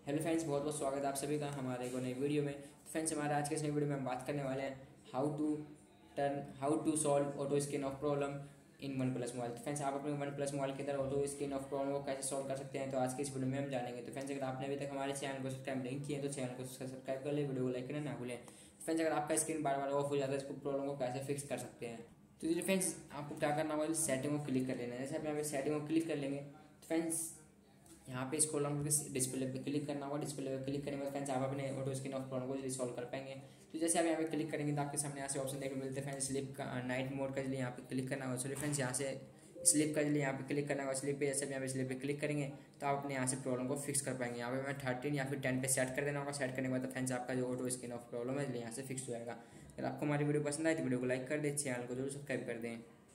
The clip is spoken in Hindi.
हेलो फ्रेंड्स, बहुत बहुत स्वागत है आप सभी का हमारे एक नई वीडियो में। तो फ्रेंड्स, हमारे आज के इस नई वीडियो में हम बात करने वाले हैं how to solve auto scan off problem in OnePlus mobile. तो फ्रेंड्स, आप अपने वन प्लस मोबाइल के अंदर ऑटो स्कैन ऑफ प्रॉब्लम को कैसे सॉल्व कर सकते हैं, तो आज के इस वीडियो में हम जानेंगे। तो फ्रेंड्स, अगर आपने अभी तक हमारे चैनल को सब्सक्राइब नहीं किया तो चैनल को सब्सक्राइब कर ले, वीडियो को लाइक करना ना भूलें। फ्रेंड्स, अगर आपका स्क्रीन बार बार ऑफ हो जाता है, इसको प्रॉब्लम को कैसे फिक्स कर सकते हैं। तो ये फ्रेंड्स, आपको क्या करना होगा, सेटिंग को क्लिक कर लेना है। जैसे आप यहाँ पे सेटिंग को क्लिक कर लेंगे तो फ्रेंड्स यहाँ पे स्क्रॉल डाउन करके डिस्प्ले पे क्लिक करना होगा। डिस्प्ले पे क्लिक करने के बाद फ्रेंड्स आप अपने ऑटो स्कैन ऑफ प्रॉब्लम को रिसॉल्व कर पाएंगे। तो जैसे आप यहाँ पे क्लिक करेंगे तो आपके सामने यहाँ से ऑप्शन देखने को मिलते हैं। फ्रेंड्स, स्लीप का नाइट मोड का लिए यहाँ पे क्लिक करना होगा। सॉरी फ्रेंड्स, यहाँ से स्लीप का लिए यहाँ पे क्लिक करना होगा। स्लीप पे जैसे यहाँ पे स्लीप पे क्लिक करेंगे तो आप अपने यहाँ से प्रॉब्लम को फिक्स कर पाएंगे। यहाँ पे मैं 13 या फिर 10 पे सेट कर देना होगा। सेट करने के बाद फ्रेंड्स आपका जो ऑटो स्कैन ऑफ प्रॉब्लम है यहाँ से फिक्स हो जाएगा। अगर आपको हमारी वीडियो पसंद आए तो वीडियो को लाइक कर दें, चैनल को जरूर सब्सक्राइब कर दें।